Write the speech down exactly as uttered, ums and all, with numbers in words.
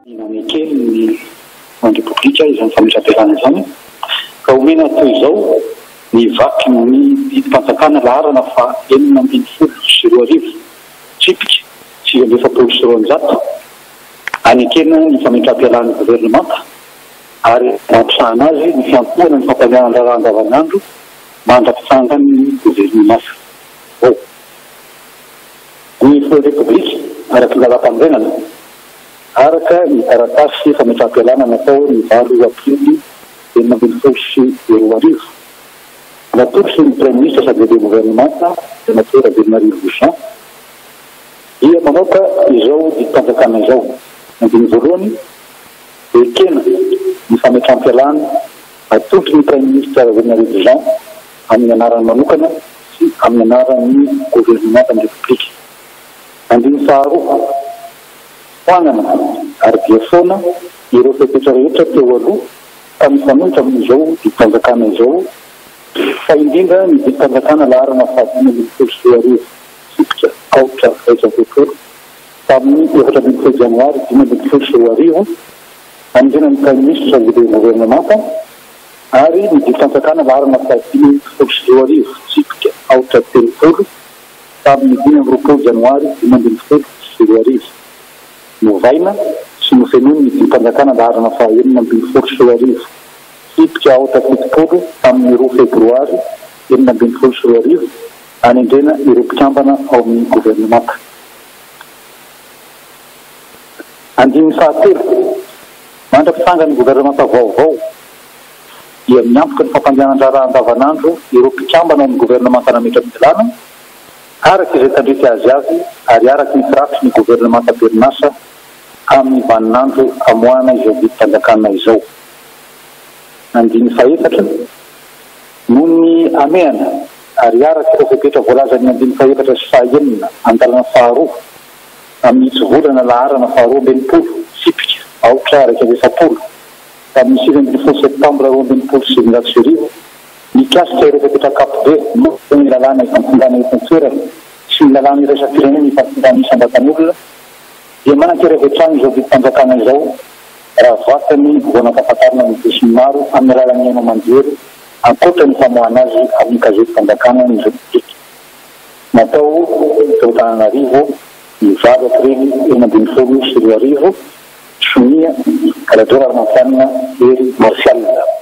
Kely ny andro publika izany fametra-piarana izany ka omena toy izao ny vaky ny didim-panjakana laharana fa enina ambin'ny folo sy roa arivo tsipika sivy amby efapolo sy roanjato anekena ny fametra-piarana gouvernemanta ary mampisahana azy ny fiantohana ny fampaliana andraraha andavanandro mandra-pitsanga ny gouvernemanta ao ny folo republika araky lalam-pandrenana araka ny taratasy fametra-pialana natao ny valo aprily enina ambin'ny folo sy roa arivo natolotsy ny premier ministre sady de gouvernemanta senateur Bernard Bouchon dia manoka izao didim-panjakana izao andiny voalohany ekena ny fametra-pialana atolotsy ny premier ministre Bernard Bouchon amin'ny anarany manokana sy amin'ny anaran'ny gouvernemanta ny republika andiny faharoa hoanana ary dia foana ireo fepetra rehetra teo aloha ka mifanohitra amin'izao didim-panjakana izao fa indrindra ny didim-panjakana laharana fahadimy ambin'ny folo sy roa arivo sipitra aotra raika fepolo tamin'ny efatra ambin'ny folo janoary dimy ambin'ny folo sy roa arivo anjena ny premier ministre sady de gouvernemanta ary ny didim-panjakana laharana fahadimy ambin'ny folo sy roa arivo sipitra aotra telopolo tamin'ny dimy amby roapolo janoary dimy ambin'ny folo sy roa arivo novaina sy nofenomy ny didim-panjakana laharana fahaenina ambin'ny folo sy roa arivo sipitra aotra fitopolo tamin'ny roa febroary enina ambin'ny folo sy roa arivo anendrena ireo mpikambana ao amin'ny gouvernemanta. Andiny fahatelo mandra-pitsanga ny gouvernemanta vaovao dia miampoka ny fampandehanan-draraha andavanandro ireo mpikambana ao amin'ny gouvernemanta nametra-pialana araky izay tandrefy azy azy ary araky ny firafitry ny gouvernemanta Berinasa amin'ny vaninandro amoahana izao didim-panjakana izao. Andiny faefatra noho ny ameana ary araky ireo fepetra voalaza ny andiny faefatra sy fahaenina andalana faharoa amin'ny tsivolana laharana faharoa ambinipolo sipika aotra raika amby efapolo tamin'ny sivy ambin'ny folo septambra roa ambin'ny folo sy sivinjato sy arivo mikasika ireo fepetra kapobe moa ny lalàna ifampindana etontoerana sy ny lalàna iraisam-pirenena ifampindana isan-datan'olona dia manankerevy hatrany izao didim-panjakana izao raha vatany voana fahafantarana ny desiny maro amin'ny alalan'ny haino manjery ankoatra ny famoahana azy amin'ny gazety-panjakana ny republika natao teo Antananarivo ny valo aprily enina ambin'ny folo sy roa arivo sonia karadora armantianina ery marsial.